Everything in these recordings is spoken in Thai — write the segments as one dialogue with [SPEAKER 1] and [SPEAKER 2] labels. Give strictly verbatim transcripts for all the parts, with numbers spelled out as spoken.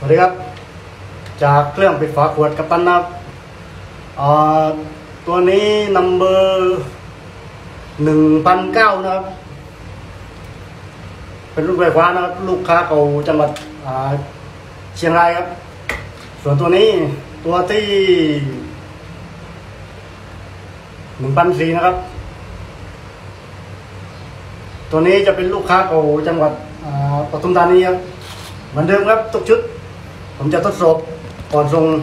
[SPEAKER 1] สวัสดีครับจากเครื่องปิดฝาขวดกัปตันนะครับตัวนี้นัมเบอร์หนึ่งพันเก้านะครับเป็นรุ่นไฟฟ้านะครับลูกค้าเก่าจังหวัดเชียงรายครับส่วนตัวนี้ตัวที่หนึ่งพันสี่นะครับตัวนี้จะเป็นลูกค้าเก่าจังหวัดปทุมธานีครับเหมือนเดิมครับทุกชุดผมจะทดสอบก่อนส่ง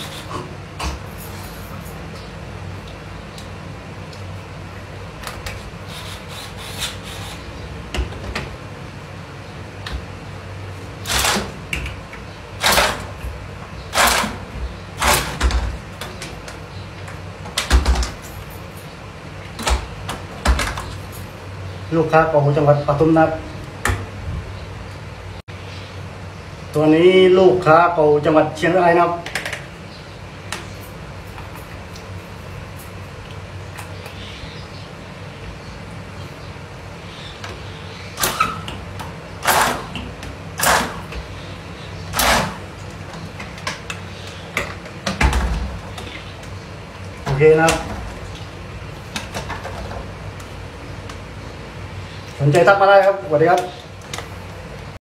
[SPEAKER 1] ลูกค้าของจังหวัดปทุมนะครับตัวนี้ลูกค้าของจังหวัดเชียงรายนะครับโอเคนะครับสนใจทักมาได้ครับสวัสดีครับ